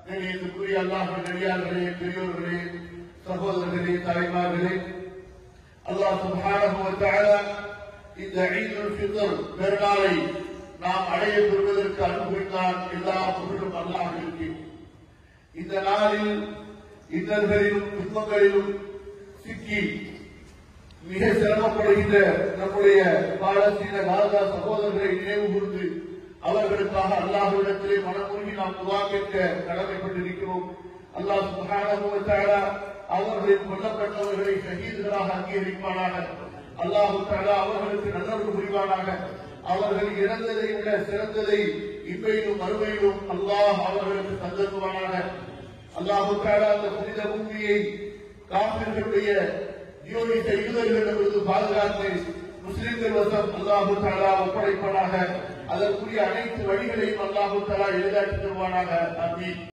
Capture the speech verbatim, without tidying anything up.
கண்ணியத்துக்குரிய அல்லாஹ்வின் நடிகார்களே, பெரியோர்களே, சகோதரர்களே, தாய்மார்களே, அல்லாஹ் சுப்ஹானஹு வ தஆலா இந்த ஈதுல் ஃபித்ர் பெருநாளை நாம் அடைய பெறுவதற்கு அனுபவித்தான். எல்லா புகழும் அல்லாஹ்விற்கு. இந்த நாளில் இன்னல்களிலும் துன்பங்களிலும் சிக்கி மிக சிரமப்படுகின்ற நம்முடைய பாலஸ்தீன காசா சகோதரர்களை நினைவு கூர்ந்து அவர்களுக்காக அல்லாஹ்விடத்திலே மனமுருகி நாம் துஆ கேட்க கடமைப்பட்டிருக்கிறோம். அல்லாஹ் சுப்ஹானஹு வ தஆலா அவர்களின் கொல்லப்பட்டவர்களை ஷஹீதுகளாக அங்கீகரிப்பானாக. அல்லாஹ் தஆலா அவர்களுக்கு நல்லருள் புரிவானாக. அவர்கள் இறந்ததை விட சிறந்ததை இம்மையிலும் மறுமையிலும் அல்லாஹ் அவர்களுக்கு தந்தருவானாக. அல்லாஹ் தஆலா அந்த புனித பூமியை காஃபிர்களுடைய ஜியோனி செய்தவர்களிடமிருந்து பாதுகாத்து முஸ்லிம்கள் வசம் அல்லாஹ் தஆலா ஒப்படைப்பானாக. அதற்குரிய அனைத்து வழிகளையும் அல்லாஹ் தஆலா எளிதாக்கி தருவானாக. ஆமீன்.